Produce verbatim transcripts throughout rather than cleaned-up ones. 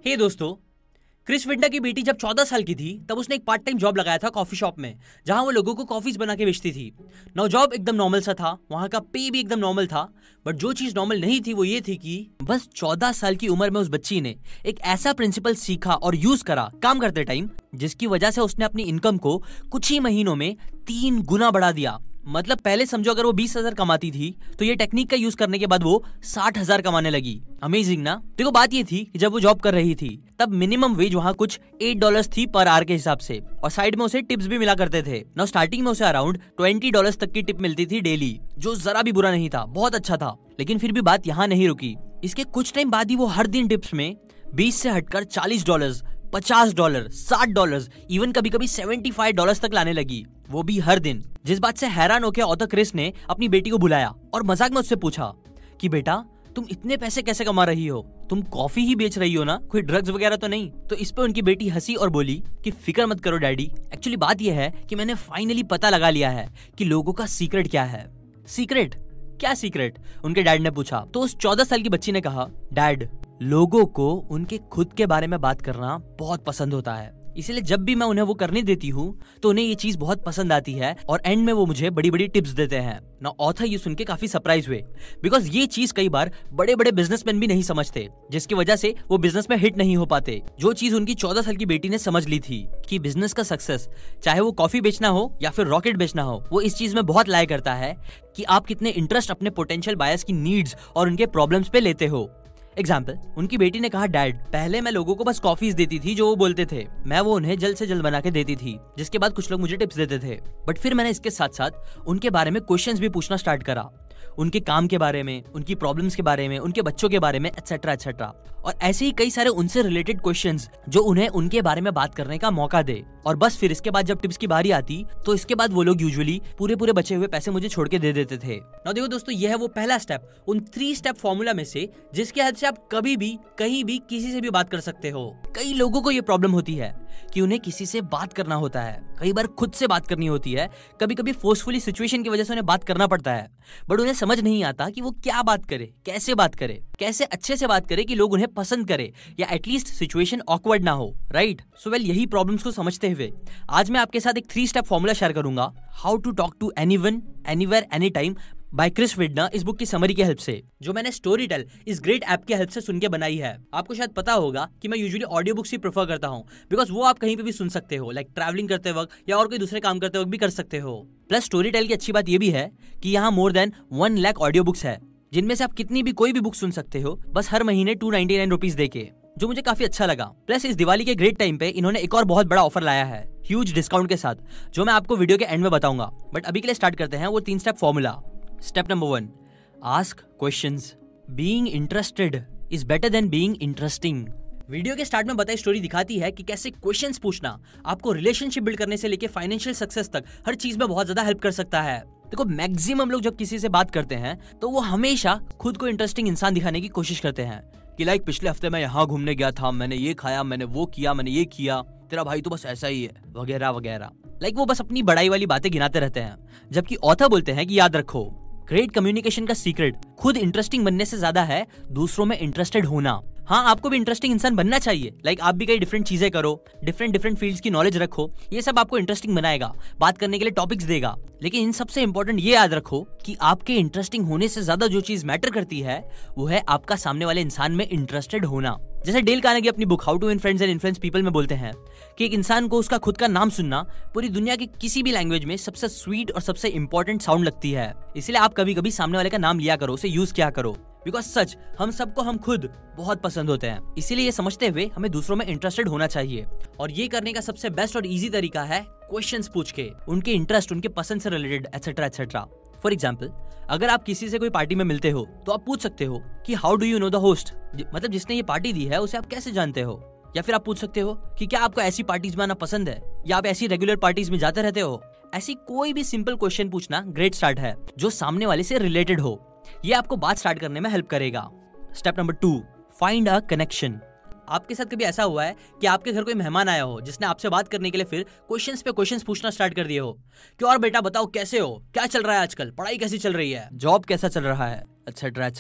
हे दोस्तों, क्रिस विंडा की बेटी जब चौदह साल की थी तब उसने एक पार्ट टाइम जॉब लगाया था कॉफी शॉप में, जहां वो लोगों को कॉफीज बना के बेचती थी। नौ जॉब एकदम नॉर्मल सा था, वहां का पे भी एकदम नॉर्मल था, बट जो चीज नॉर्मल नहीं थी वो ये थी कि बस चौदह साल की उम्र में उस बच्ची ने एक ऐसा प्रिंसिपल सीखा और यूज करा काम करते टाइम, जिसकी वजह से उसने अपनी इनकम को कुछ ही महीनों में तीन गुना बढ़ा दिया। मतलब पहले समझो अगर वो बीस हजार कमाती थी तो ये टेक्निक का यूज करने के बाद वो साठ हजार कमाने लगी। अमेजिंग ना। देखो बात ये थी कि जब वो जॉब कर रही थी तब मिनिमम वेज वहाँ कुछ एट डॉलर्स थी पर आवर के हिसाब से, और साइड में उसे टिप्स भी मिला करते थे। ना स्टार्टिंग में उसे अराउंड ट्वेंटी डॉलर्स तक की टिप मिलती थी डेली, जो जरा भी बुरा नहीं था, बहुत अच्छा था। लेकिन फिर भी बात यहाँ नहीं रुकी। इसके कुछ टाइम बाद ही वो हर दिन टिप्स में बीस से हटकर चालीस डॉलर्स, पचास डॉलर, साठ डॉलर, इवन कभी कभी पचहत्तर डॉलर्स तक लाने लगी, वो भी हर दिन। जिस बात से हैरान होकर ऑथर क्रिस ने अपनी बेटी को बुलाया और मजाक में उससे पूछा कि बेटा तुम इतने पैसे कैसे कमा रही हो, तुम कॉफी ही बेच रही हो ना, कोई ड्रग्स वगैरह तो नहीं? तो इस पे उनकी बेटी हंसी और बोली कि फिक्र मत करो डैडी, एक्चुअली बात यह है कि मैंने फाइनली पता लगा लिया है कि लोगों का सीक्रेट क्या है। सीक्रेट? क्या सीक्रेट? उनके डैड ने पूछा। तो उस चौदह साल की बच्ची ने कहा, डैड, लोगों को उनके खुद के बारे में बात करना बहुत पसंद होता है, इसलिए जब भी मैं उन्हें वो करने देती हूँ तो उन्हें ये चीज बहुत पसंद आती है और एंड में वो मुझे बड़ी बड़ी टिप्स देते हैं ना। ऑथर ये सुन के काफी सरप्राइज हुए, बिकॉज ये चीज कई बार बड़े बड़े बिजनेसमैन भी नहीं समझते, जिसकी वजह से वो बिजनेस में हिट नहीं हो पाते। जो चीज उनकी चौदह साल की बेटी ने समझ ली थी कि बिजनेस का सक्सेस, चाहे वो कॉफी बेचना हो या फिर रॉकेट बेचना हो, वो इस चीज में बहुत लाया करता है कि आप कितने इंटरेस्ट अपने पोटेंशियल बायर्स की नीड्स और उनके प्रॉब्लम्स पे लेते हो। एग्जाम्पल, उनकी बेटी ने कहा, डैड, पहले मैं लोगों को बस कॉफीज देती थी जो वो बोलते थे, मैं वो उन्हें जल्द से जल्द बना के देती थी, जिसके बाद कुछ लोग मुझे टिप्स देते थे, बट फिर मैंने इसके साथ साथ उनके बारे में क्वेश्चंस भी पूछना स्टार्ट करा, उनके काम के बारे में, उनकी प्रॉब्लम्स के बारे में, उनके बच्चों के बारे में, एटसेट्रा एटसेट्रा, और ऐसे ही कई सारे उनसे रिलेटेड क्वेश्चंस जो उन्हें उनके बारे में बात करने का मौका दे। और बस फिर इसके बाद जब टिप्स की बारी आती तो इसके बाद वो लोग यूजुअली पूरे पूरे बचे हुए पैसे मुझे छोड़ के दे देते थे। ना देखो दोस्तों, यह है वो पहला स्टेप उन थ्री स्टेप फॉर्मूला में से जिसके हेल्प से आप कभी भी कहीं भी किसी से भी बात कर सकते हो। कई लोगों को ये प्रॉब्लम होती है कि उन्हें किसी से बात करना होता है, कई बार खुद से बात करनी होती है, कभी कभी फोर्सफुली सिचुएशन की वजह से उन्हें बात करना पड़ता है, बट उन्हें समझ नहीं आता कि वो क्या बात करे, कैसे बात करे, कैसे अच्छे से बात करे कि लोग उन्हें पसंद करे या एटलीस्ट सिचुएशन ऑकवर्ड ना हो, राइट? सो वेल, यही प्रॉब्लम्स को समझते हुए आज मैं आपके साथ एक थ्री स्टेप फॉर्मूला शेयर करूंगा, how to talk to anyone, anywhere, any time, by Chris Winda, इस बुक की समरी के हेल्प से, जो मैंने स्टोरी टेल इस ग्रेट ऐप के हेल्प से सुन के बनाई है। आपको शायद पता होगा कि मैं यूजुअली ऑडियो बुक्स ही प्रेफर करता हूँ, बिकॉज वो आप कहीं पे भी सुन सकते हो, लाइक ट्रैवलिंग करते वक्त या और कोई दूसरे काम करते वक्त भी कर सकते हो। प्लस स्टोरी टेल की अच्छी बात ये भी है कि यहाँ more than one lakh audio books है, जिनमें से आप कितनी भी कोई भी बुक सुन सकते हो, बस हर महीने टू नाइनटी नाइन रुपीज देके, जो मुझे काफी अच्छा लगा। प्लस इस दिवाली के ग्रेट टाइम पे इन्होंने एक और बहुत बड़ा ऑफर लाया है, ह्यूज डिस्काउंट के साथ, जो मैं आपको वीडियो के एंड में बताऊंगा। बट अभी के लिए स्टार्ट करते हैं वो तीन step formula. Step number one, ask questions. Being interested is better than being interesting. Video के स्टार्ट में बताई स्टोरी दिखाती है कि कैसे क्वेश्चंस पूछना आपको रिलेशनशिप बिल्ड करने से लेके फाइनेंशियल सक्सेस तक हर चीज में बहुत ज्यादा हेल्प कर सकता है। देखो, मैक्सिमम लोग जब किसी से बात करते हैं तो वो हमेशा खुद को इंटरेस्टिंग इंसान दिखाने की कोशिश करते हैं कि लाइक पिछले हफ्ते मैं यहाँ घूमने गया था, मैंने ये खाया, मैंने वो किया, मैंने ये किया, तेरा भाई तो बस ऐसा ही है, वगैरह वगैरह। लाइक वो बस अपनी बड़ाई वाली बातें गिनाते रहते हैं, जबकि ऑथर बोलते हैं कि याद रखो, ग्रेट कम्युनिकेशन का सीक्रेट खुद इंटरेस्टिंग बनने से ज्यादा है दूसरों में इंटरेस्टेड होना। हाँ, आपको भी इंटरेस्टिंग इंसान बनना चाहिए, लाइक आप भी कई डिफरेंट चीजें करो, डिफरेंट डिफरेंट फील्ड्स की नॉलेज रखो, ये सब आपको इंटरेस्टिंग बनाएगा, बात करने के लिए टॉपिक्स देगा। लेकिन इन सबसे इंपॉर्टेंट ये याद रखो कि आपके इंटरेस्टिंग होने से ज्यादा जो चीज मैटर करती है वो है आपका सामने वाले इंसान में इंटरेस्टेड होना। जैसे डेल कार्नेगी अपनी book how to win friends and influence people में बोलते हैं कि एक इंसान को उसका खुद का नाम सुनना पूरी दुनिया की किसी भी लैंग्वेज में सबसे स्वीट और सबसे इंपॉर्टेंट साउंड लगती है। इसलिए आप कभी कभी सामने वाले का नाम लिया करो, उसे यूज किया करो, बिकॉज सच हम सबको हम खुद बहुत पसंद होते हैं। इसीलिए ये समझते हुए हमें दूसरों में इंटरेस्टेड होना चाहिए, और ये करने का सबसे बेस्ट और इजी तरीका है क्वेश्चंस पूछ के, उनके इंटरेस्ट, उनके पसंद से related etcetera etcetera. For example, अगर आप किसी से कोई पार्टी में मिलते हो तो आप पूछ सकते हो कि how do you know the host, मतलब जिसने ये पार्टी दी है उसे आप कैसे जानते हो। या फिर आप पूछ सकते हो कि क्या आपको ऐसी पार्टीज में आना पसंद है, या आप ऐसी रेगुलर पार्टीज में जाते रहते हो। ऐसी कोई भी सिंपल क्वेश्चन पूछना ग्रेट स्टार्ट है जो सामने वाले से रिलेटेड हो, ये आपको बात स्टार्ट करने में हेल्प करेगा। Step number two, find a connection. आपके साथ कभी ऐसा हुआ है कि आपके घर कोई मेहमान आया हो जिसने आपसे बात करने के लिए फिर क्वेश्चंस पे क्वेश्चंस पूछना स्टार्ट कर दिए हो कि और बेटा बताओ कैसे हो, क्या चल रहा है आजकल, पढ़ाई कैसी चल रही है, जॉब कैसा चल रहा है, एटसेट्रा एटसेट्रा।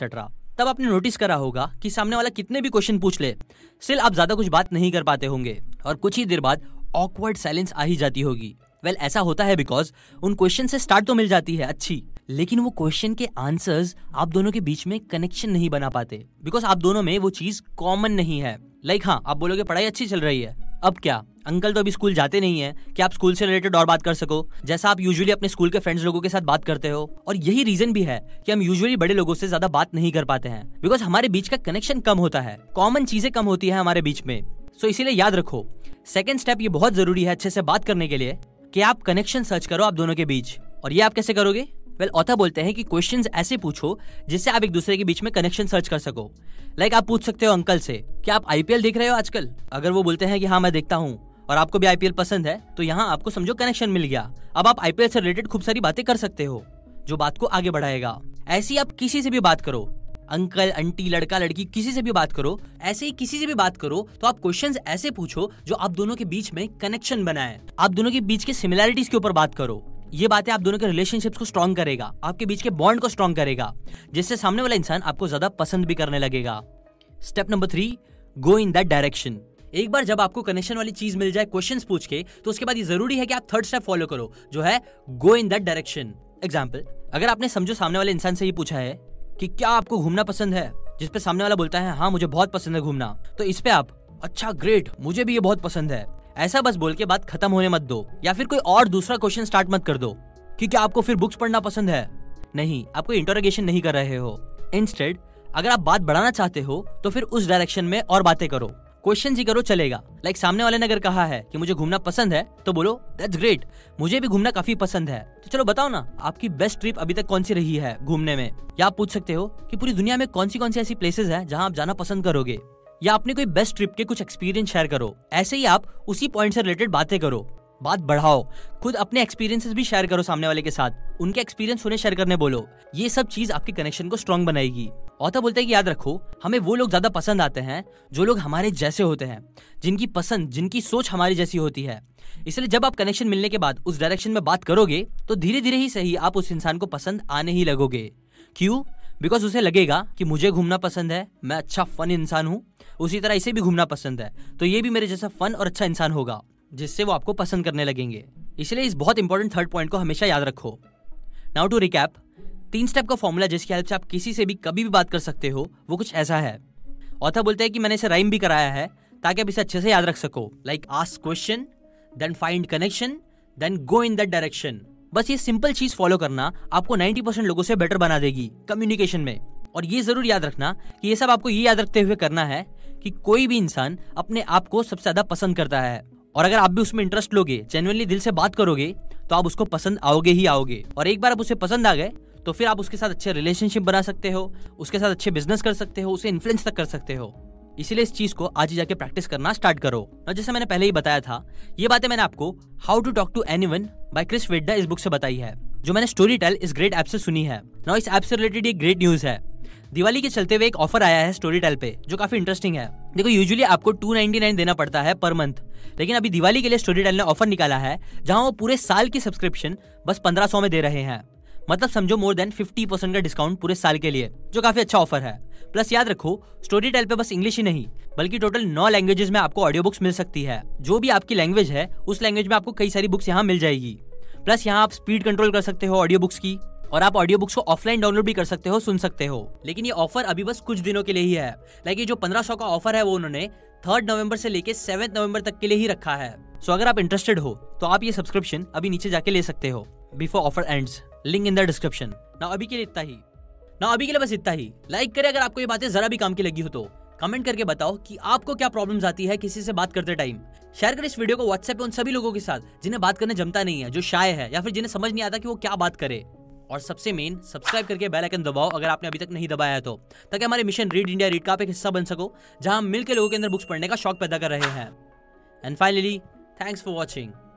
तब आपने नोटिस करा होगा कि सामने वाला कितने भी क्वेश्चन पूछ ले, स्टिल आप ज्यादा कुछ बात नहीं कर पाते होंगे और कुछ ही देर बाद ऑकवर्ड साइलेंस आ ही जाती होगी। वेल well, ऐसा होता है बिकॉज उन क्वेश्चन से स्टार्ट तो मिल जाती है अच्छी, लेकिन वो क्वेश्चन के आंसर्स आप दोनों के बीच में कनेक्शन नहीं बना पाते बिकॉज आप दोनों में वो चीज कॉमन नहीं है। लाइक हाँ, आप बोलोगे पढ़ाई अच्छी चल रही है, अब क्या अंकल तो अभी स्कूल जाते नहीं है कि आप स्कूल से रिलेटेड और बात कर सको जैसा आप यूजुअली अपने स्कूल के फ्रेंड्स लोगों के साथ बात करते हो। और यही रीजन भी है कि हम यूजुअली बड़े लोगों से ज्यादा बात नहीं कर पाते हैं बिकॉज हमारे बीच का कनेक्शन कम होता है, कॉमन चीजें कम होती है हमारे बीच में। सो इसीलिए याद रखो, सेकेंड स्टेप ये बहुत जरूरी है अच्छे से बात करने के लिए कि आप कनेक्शन सर्च करो आप दोनों के बीच। और ये आप कैसे करोगे? वेल well, ऑथर बोलते हैं कि क्वेश्चंस ऐसे पूछो जिससे आप एक दूसरे के बीच में कनेक्शन सर्च कर सको। लाइक like आप पूछ सकते हो अंकल से कि आप आईपीएल देख रहे हो आजकल? अगर वो बोलते हैं कि हाँ मैं देखता हूँ और आपको भी आईपीएल पसंद है, तो यहाँ आपको समझो कनेक्शन मिल गया। अब आप आईपीएल से रिलेटेड खूब सारी बातें कर सकते हो जो बात को आगे बढ़ाएगा। ऐसी आप किसी से भी बात करो, अंकल आंटी लड़का लड़की किसी से भी बात करो, ऐसे ही किसी से भी बात करो तो आप क्वेश्चंस ऐसे पूछो जो आप दोनों के बीच में कनेक्शन बनाए। आप दोनों के बीच के सिमिलैरिटीज के ऊपर बात करो। ये बातें आप दोनों के रिलेशनशिप्स को स्ट्रॉन्ग करेगा, आपके बीच के बॉन्ड को स्ट्रॉन्ग करेगा, जिससे सामने वाला इंसान आपको ज्यादा पसंद भी करने लगेगा। Step number three, go in that direction. एक बार जब आपको कनेक्शन वाली चीज मिल जाए क्वेश्चंस पूछ के, तो उसके बाद ये जरूरी है कि आप थर्ड स्टेप फॉलो करो जो है go in that direction. Example, अगर आपने समझो सामने वाले इंसान से ये पूछा है कि क्या आपको घूमना पसंद है, जिसपे सामने वाला बोलता है हाँ मुझे बहुत पसंद है घूमना, तो इस पे आप अच्छा ग्रेट मुझे भी ये बहुत पसंद है ऐसा बस बोल के बात खत्म होने मत दो, या फिर कोई और दूसरा क्वेश्चन स्टार्ट मत कर दो कि क्या आपको फिर बुक्स पढ़ना पसंद है। नहीं, आप कोई इंटरोगेशन नहीं कर रहे हो। इंस्टेड अगर आप बात बढ़ाना चाहते हो तो फिर उस डायरेक्शन में और बातें करो, क्वेश्चन ही करो चलेगा। लाइक like, सामने वाले ने अगर कहा है कि मुझे घूमना पसंद है तो बोलो दैट्स ग्रेट, मुझे भी घूमना काफी पसंद है, तो चलो बताओ ना आपकी बेस्ट ट्रिप अभी तक कौन सी रही है घूमने में। या आप पूछ सकते हो कि पूरी दुनिया में कौन सी कौन सी ऐसी प्लेसेस है जहां आप जाना पसंद करोगे, या अपने कोई बेस्ट ट्रिप के कुछ एक्सपीरियंस शेयर करो। ऐसे ही आप उसी पॉइंट से रिलेटेड बातें करो, बात बढ़ाओ, खुद अपने एक्सपीरियंसेस भी शेयर करो सामने वाले के साथ, उनके एक्सपीरियंस उन्हें शेयर करने बोलो। ये सब चीज आपके कनेक्शन को स्ट्रॉन्ग बनाएगी। ऑथर बोलते हैं कि याद रखो, हमें वो लोग ज्यादा पसंद आते हैं जो लोग हमारे जैसे होते हैं, जिनकी पसंद जिनकी सोच हमारी जैसी होती है। इसलिए जब आप कनेक्शन मिलने के बाद उस डायरेक्शन में बात करोगे तो धीरे धीरे ही सही आप उस इंसान को पसंद आने ही लगोगे। क्यों? बिकॉज उसे लगेगा कि मुझे घूमना पसंद है, मैं अच्छा फन इंसान हूँ, उसी तरह इसे भी घूमना पसंद है, तो ये भी मेरे जैसा फन और अच्छा इंसान होगा, जिससे वो आपको पसंद करने लगेंगे। इसलिए इस बहुत इंपॉर्टेंट थर्ड पॉइंट को हमेशा याद रखो। नाउ टू रिकैप, तीन स्टेप का फॉर्मूला जिसकी हेल्प से आप किसी से भी कभी भी बात कर सकते हो वो कुछ ऐसा है। ऑथर बोलते हैं कि मैंने इसे राइम भी कराया है ताकि आप इसे अच्छे से याद रख सको। Like ask question, then find connection, then go in that direction. बस ये सिंपल चीज फॉलो करना आपको नाइंटी परसेंट लोगों से बेटर बना देगी कम्युनिकेशन में। और ये जरूर याद रखना कि ये सब आपको ये याद रखते हुए करना है कि कोई भी इंसान अपने आप को सबसे ज्यादा पसंद करता है, और अगर आप भी उसमें इंटरेस्ट लोगे, जेन्युइनली दिल से बात करोगे, तो आप उसको पसंद आओगे ही आओगे। और एक बार आप उसे पसंद आ गए तो फिर आप उसके साथ अच्छे रिलेशनशिप बना सकते हो, उसके साथ अच्छे बिजनेस कर सकते हो, उसे इन्फ्लुएंस तक कर सकते हो। इसीलिए इस चीज को आज ही जाके प्रैक्टिस करना स्टार्ट करो। और जैसे मैंने पहले ही बताया था, ये बातें मैंने आपको how to talk to anyone by Chris Widda इस बुक से बताई है, जो मैंने स्टोरी टेल इस ग्रेट ऐप से सुनी है। नाउ इस ऐप से रिलेटेड एक ग्रेट न्यूज है। दिवाली के चलते हुए एक ऑफर आया है स्टोरी टेल पे, जो काफी इंटरेस्टिंग है। देखो, यूजुअली आपको टू नाइंटी नाइन देना पड़ता है पर मंथ, लेकिन अभी दिवाली के लिए स्टोरी टेल ने ऑफर निकाला है जहां वो पूरे साल की सब्सक्रिप्शन बस पंद्रह सौ में दे रहे हैं। मतलब समझो मोर देन फिफ्टी परसेंट का डिस्काउंट पूरे साल के लिए, जो काफी अच्छा ऑफर है। प्लस याद रखो, स्टोरी टेल पे बस इंग्लिश ही नहीं बल्कि टोटल नौ लैंग्वेजेस में आपको ऑडियो बुक्स मिल सकती है। जो भी आपकी लैंग्वेज है उस लैंग्वेज में आपको कई सारी बुक्स यहाँ मिल जाएगी। प्लस यहाँ आप स्पीड कंट्रोल कर सकते हो ऑडियो बुक्स की, और आप ऑडियो बुक्स को ऑफलाइन डाउनलोड भी कर सकते हो, सुन सकते हो। लेकिन ये ऑफर अभी बस कुछ दिनों के लिए ही है। लाइक ये जो पंद्रह सौ का ऑफर है वो उन्होंने थर्ड नवंबर से लेके सेवेंथ नवंबर तक के लिए ही रखा है। सो अगर आप इंटरेस्टेड हो तो आप ये सब्सक्रिप्शन अभी नीचे जाके ले सकते हो before offer ends, link in the description. ना अभी के लिए इतना ही ना अभी के लिए बस इतना ही। लाइक करें अगर आपको ये बातें जरा भी काम की लगी हो तो। कमेंट करके बताओ कि आपको क्या प्रॉब्लम्स आती है किसी से बात करते टाइम। शेयर करें इस वीडियो को व्हाट्सएप पे उन सभी लोगों के साथ जिन्हें बात करने जमता नहीं है, जो शाय है, या फिर जिन्हें समझ नहीं आता कि वो क्या बात करे। और सबसे मेन, सब्सक्राइब करके बेल आइकन दबाओ अगर आपने अभी तक नहीं दबाया है तो, ताकि हमारे मिशन रीड इंडिया रीड का आप एक हिस्सा बन सको, जहां हम मिलकर लोगों के अंदर बुक्स पढ़ने का शौक पैदा कर रहे हैं। And finally, thanks for watching.